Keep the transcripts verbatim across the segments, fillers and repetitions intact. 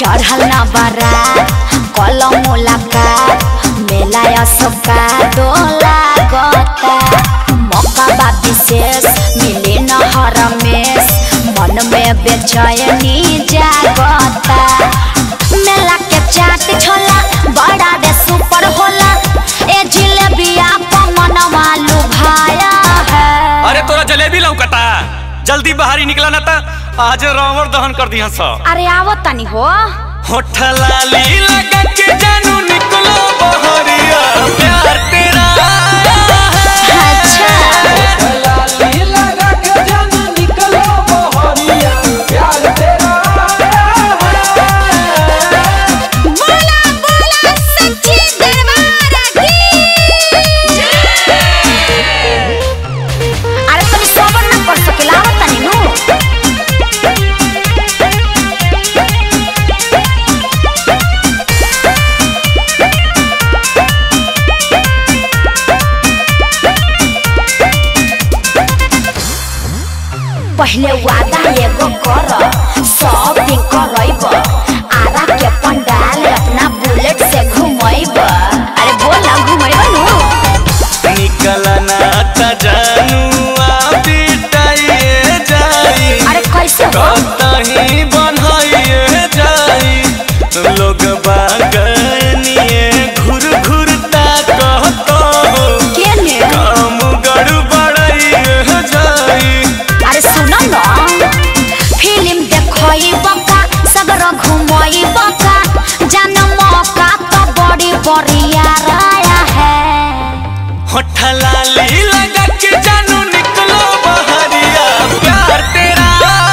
चढ़ल न बारात कलम मुलाकात मेला असका डोला गता मौका बा विशेष मिले न हरमेश मन में बेचैनी जागता मेला के चाट छोला बड़ा रे सुपर होला ए जिलेबिया पमन वालू भाया है। अरे तोरा जलेबी लौकता जल्दी बाहरी निकला ना ता आज रावण दहन कर दिया सब। अरे आवत तनी हो होठ लाली लगा के जानू निकलो बहरिया प्यार तेरा अच्छा होठ लाली लगा के जानू निकलो बहरिया प्यार तेरा बोला बोला सच्ची दरबार की अरे तनी सबर न कर सकेला आवत तनी नु पहले वादा एगो कर सब दिन करब आरा के पंडाल अपना बुलेट से घुमैब। अरे बोल घुमैब नु निकला ना ता जानू आ बिटाइए जाई। अरे कैसे हो कतही बनइए जाई लोग बागनिए घुर घुर ता कहतो केने काम गड़बड़ाइए जाई। अरे सुनो न फिल्म देखइब का सगरो घुमइब का जान मौका तो बड़ी बढ़िया रहा है। होठ लाली लगा के जानू निकलो बहरिया प्यार तेरा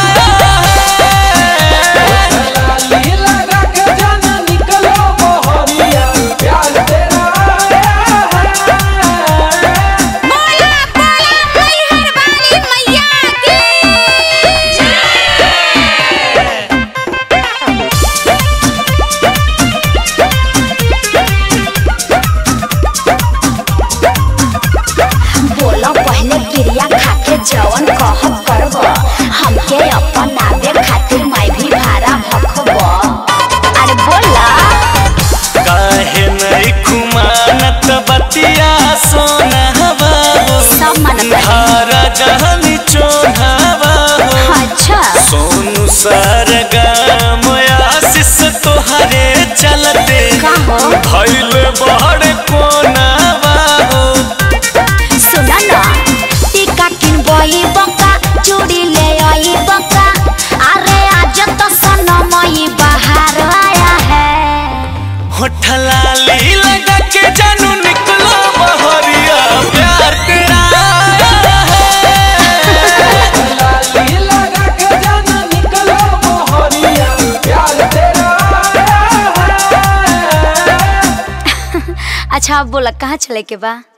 होठ लाली लगा के जानू निकलो बहरिया प्यार तेरा बोला बोला मैहर वाली मैया की बोला पहले गिरिया खाके जवन कहब करब हमके अपन आवे खातिर मैं भी भाड़ा भखब। अरे बोला काहे नहीं खुमानत बतिया सोना हवा सब मन धारा जहनी चोनावा अच्छा सोनू सरगम आशीष तोहरे चलते का हो भइल बड़ कोनावा सुना ना टीका किनबई बका चूड़ी ले आई बका अरे आज तो सनमई बाहर आया है। होठ लाली लगा के जानू निकलो बहरिया प्यार तेरा होठ लाली लगा के जानू निकलो बहरिया प्यार तेरा अच्छा अब बोला कहाँ चले के बा।